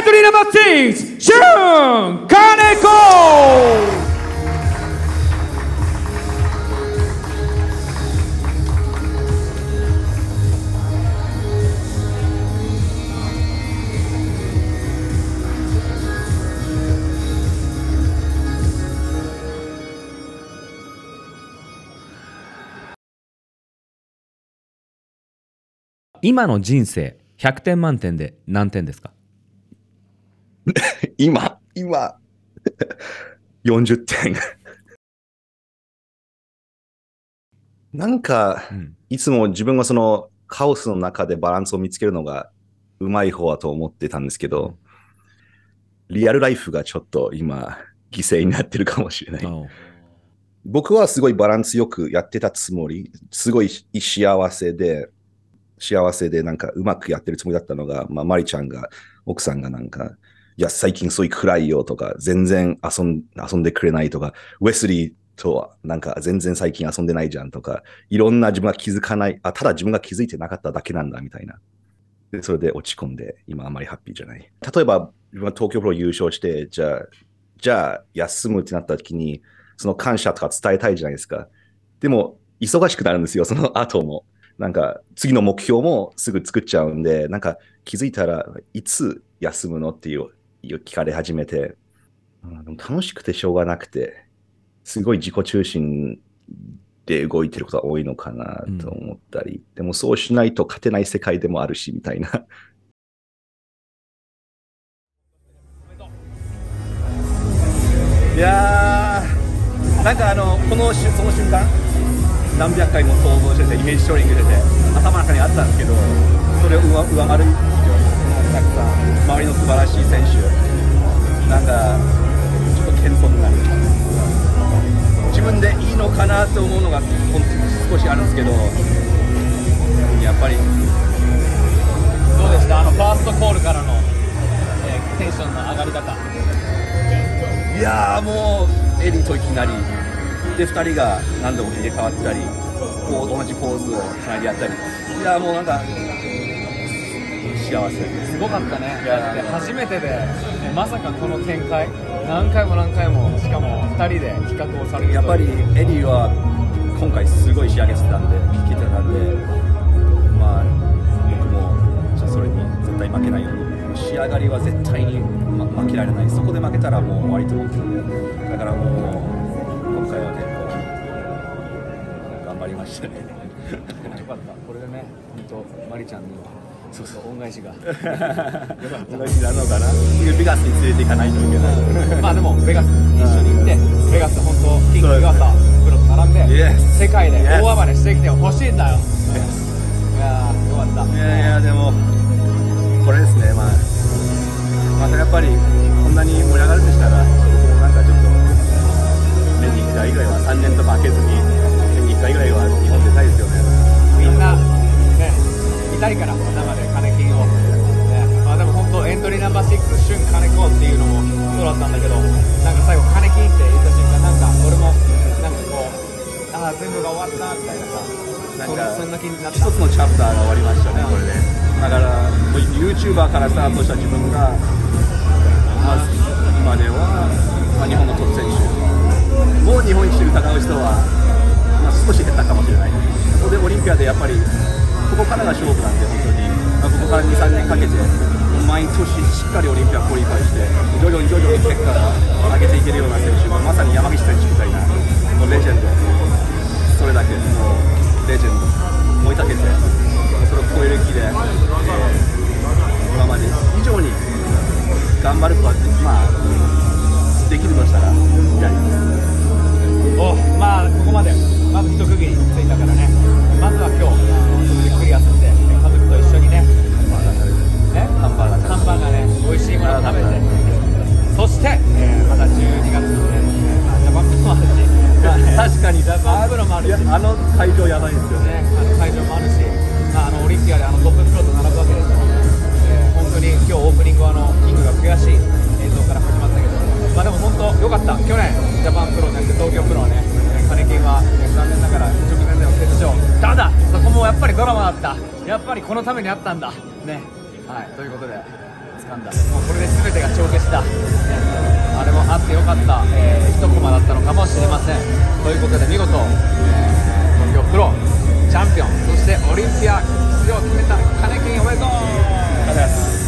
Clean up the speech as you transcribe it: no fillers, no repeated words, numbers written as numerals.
ントリーナンバー6、シュン・金子。 今の人生100点満点で何点ですか？ 今40点なんか、いつも自分はそのカオスの中でバランスを見つけるのがうまい方だと思ってたんですけど、リアルライフがちょっと今犠牲になってるかもしれない。僕はすごいバランスよくやってたつもり、すごい幸せでなんかうまくやってるつもりだったのが、マリちゃんが、奥さんがなんか、いや、最近そういう暗いよとか、全然遊んでくれないとか、ウェスリーとはなんか全然最近遊んでないじゃんとか、いろんな自分が気づかない、ただ自分が気づいてなかっただけなんだみたいな。でそれで落ち込んで、今あまりハッピーじゃない。例えば、自分が東京プロ優勝して、じゃあ休むってなった時に、その感謝とか伝えたいじゃないですか。でも、忙しくなるんですよ、その後も。なんか、次の目標もすぐ作っちゃうんで、なんか気づいたらいつ休むのっていう聞かれ始めて、でも楽しくてしょうがなくて、すごい自己中心で動いてることが多いのかなと思ったり、でもそうしないと勝てない世界でもあるし、みたいな。 いやー、なんかその瞬間、何百回も想像してて、イメージトレーニングしてて、頭の中にあったんですけど、それを上回るんですよ。たくさん、周りの素晴らしい選手、なんか、ちょっと謙遜になる。自分でいいのかなと思うのが少しあるんですけど、やっぱり。 どうでした？ファーストコールからの、テンションの上がり方。 いやー、もう、エリーといきなり。で、2人が何度も入れ替わったり、こう同じポーズをつないでやったり、いやもうなんか幸せ。 すごかったね。で初めてで、まさかこの展開、何回もしかも2人で比較をされる。 やっぱりエディは今回すごい仕上げてたんで、聞けてたんで、まあ僕もそれに絶対負けないように、仕上がりは絶対に、負けられない。そこで負けたらもう終わりと思ってるんで、だからもう。今回は結構頑張りましたね。 よかった。これでね、本当マリちゃんには恩返しが。 恩返しなのかな。次ベガスに連れて行かないといけない。 まあでもベガス一緒に行って、ベガス本当キング岩佐プロと並んで、世界で大暴れしてきてほしいんだよ。いやーよかった。 いやでもこれですね。またやっぱりこんなに盛り上がるんでしたら、なんかちょっと。年に1回ぐらいは3年とか空けずに年に1回ぐらいは日本出たいですよね。 みんなね見たいから生で金金を、でも本当エントリーナンバー6シュン金子っていうのもそうだったんだけど、なんか最後金金って言った瞬間、なんか俺もなんかこう全部が終わったみたいなさ、なんかそんな気になった。 一つのチャプターが終わりましたね、これで。だから YouTuber からスタートした自分が、今では、日本のトップ選手、もう日本一で戦う人は、少し減ったかもしれない。ここでオリンピアでやっぱりここからが勝負なんで、本当に、ここから 2,3 年かけて毎年しっかりオリンピアクオリファイして徐々に結果を上げていけるような選手、まさに山岸選手みたいなもうレジェンド、それだけもうレジェンド追いかけて、それを超える気で、今まで以上に頑張ることはできるとしたらやります。 まあここまでまず一区切りついたからね、まずは今日ゆっくり休んで家族と一緒にね、ハンバーガーね、美味しいものを食べて、そして、また12月にね、ジャパンプロもあるし、確かにジャパンプロもあるし、 あの会場やばいですよね。 会場もあるし、オリンピアでトッププロと並ぶわけですから、本当に今日オープニングはキングが悔しい映像から始まったけど、でも本当良かった。去年ジャパンプロじゃなくて東京プロはね、金金は、残念ながら直前での欠場。ただそこもやっぱりドラマだった。やっぱりこのためにあったんだね。はい、ということで掴んだ、もうこれで全てが帳消しだ、あれもあってよかった、一コマだったのかもしれません。ということで見事、東京プロチャンピオン、そしてオリンピア出場を決めた金金おめでとう。ありがとうございます。